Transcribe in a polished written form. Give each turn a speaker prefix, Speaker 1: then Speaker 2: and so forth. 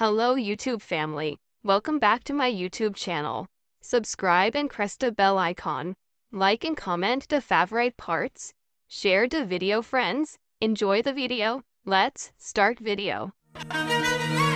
Speaker 1: Hello YouTube family, welcome back to my YouTube channel. Subscribe and press the bell icon. Like and comment the favorite parts. Share the video friends. Enjoy the video. Let's start video.